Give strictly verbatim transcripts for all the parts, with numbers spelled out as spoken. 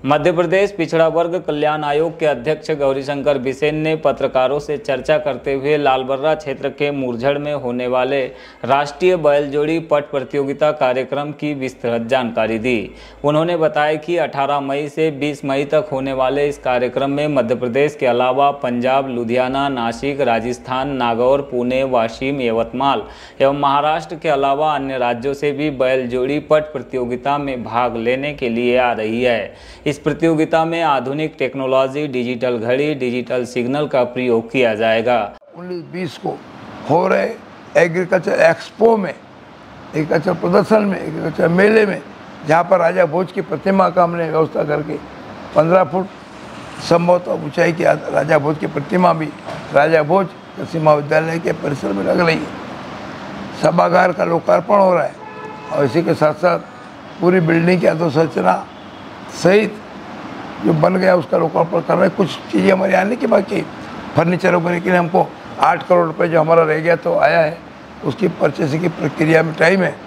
मध्य प्रदेश पिछड़ा वर्ग कल्याण आयोग के अध्यक्ष गौरीशंकर बिसेन ने पत्रकारों से चर्चा करते हुए लालबर्रा क्षेत्र के मुरझड़ में होने वाले राष्ट्रीय बैलजोड़ी पट प्रतियोगिता कार्यक्रम की विस्तृत जानकारी दी। उन्होंने बताया कि अठारह मई से बीस मई तक होने वाले इस कार्यक्रम में मध्य प्रदेश के अलावा पंजाब, लुधियाना, नासिक, राजस्थान, नागौर, पुणे, वाशिम, यवतमाल एवं महाराष्ट्र के अलावा अन्य राज्यों से भी बैलजोड़ी पट प्रतियोगिता में भाग लेने के लिए आ रही है। इस प्रतियोगिता में आधुनिक टेक्नोलॉजी, डिजिटल घड़ी, डिजिटल सिग्नल का प्रयोग किया जाएगा। उन्नीस बीस को हो रहे एग्रीकल्चर एक्सपो में, एग्रीकल्चर प्रदर्शन में, एग्रीकल्चर मेले में, जहाँ पर राजा भोज की प्रतिमा का हमने व्यवस्था करके पंद्रह फुट संभवतः ऊंचाई की राजा भोज की प्रतिमा भी राजा भोज कृषि महाविद्यालय के परिसर में लग रही है। सभागार का लोकार्पण हो रहा है और इसी के साथ साथ पूरी बिल्डिंग की अधोसंरचना सहित जो बन गया उसका लोकार्पण कर रहे हैं। कुछ चीज़ें हमारे आने की बाकी, फर्नीचर वगैरह के लिए हमको आठ करोड़ रुपए जो हमारा रह गया तो आया है, उसकी परचेसिंग की प्रक्रिया में टाइम है।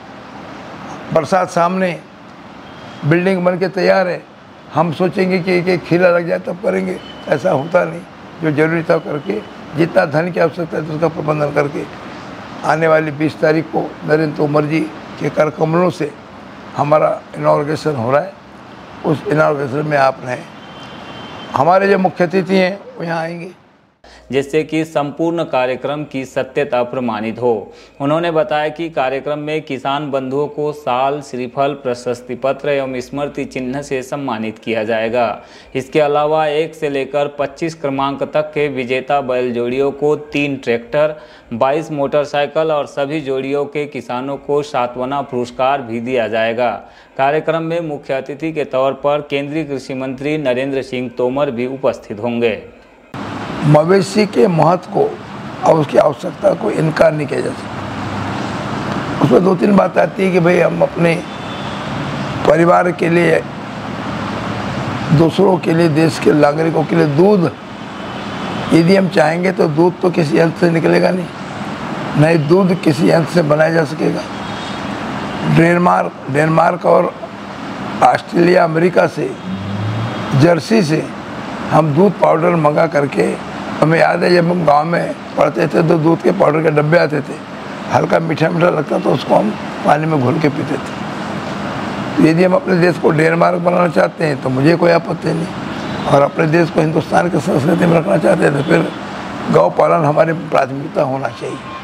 बरसात सामने, बिल्डिंग बन के तैयार है। हम सोचेंगे कि एक एक खीला लग जाए तब करेंगे, ऐसा होता नहीं। जो जरूरी था करके, जितना धन की आवश्यकता है तो उसका प्रबंधन करके आने वाली बीस तारीख को नरेंद्र तोमर जी के कर कमलों से हमारा इनॉग्रेशन हो रहा है। उस इनॉग्रेशन में आप रहें। हमारे जो मुख्य अतिथि हैं वो यहाँ आएंगे, जिससे कि संपूर्ण कार्यक्रम की सत्यता प्रमाणित हो। उन्होंने बताया कि कार्यक्रम में किसान बंधुओं को साल, श्रीफल, प्रशस्ति पत्र एवं स्मृति चिन्ह से सम्मानित किया जाएगा। इसके अलावा एक से लेकर पच्चीस क्रमांक तक के विजेता बैल जोड़ियों को तीन ट्रैक्टर, बाईस मोटरसाइकिल और सभी जोड़ियों के किसानों को सातवाना पुरस्कार भी दिया जाएगा। कार्यक्रम में मुख्य अतिथि के तौर पर केंद्रीय कृषि मंत्री नरेंद्र सिंह तोमर भी उपस्थित होंगे। मवेशी के महत्व को और उसकी आवश्यकता को इनकार नहीं किया जा सकता। उसमें दो तीन बात आती है कि भाई हम अपने परिवार के लिए, दूसरों के लिए, देश के नागरिकों के लिए दूध यदि हम चाहेंगे तो दूध तो किसी यंत्र से निकलेगा नहीं, नहीं दूध किसी यंत्र से बनाया जा सकेगा। डेनमार्क डेनमार्क और ऑस्ट्रेलिया, अमेरिका से, जर्सी से हम दूध पाउडर मंगा करके, हमें याद है जब हम गांव में पढ़ते थे तो दूध के पाउडर के डब्बे आते थे, हल्का मीठा मीठा लगता तो उसको हम पानी में घोल के पीते थे। तो यदि हम अपने देश को डेनमार्क बनाना चाहते हैं तो मुझे कोई आपत्ति नहीं, और अपने देश को हिंदुस्तान की संस्कृति में रखना चाहते हैं तो फिर गौ पालन हमारी प्राथमिकता होना चाहिए।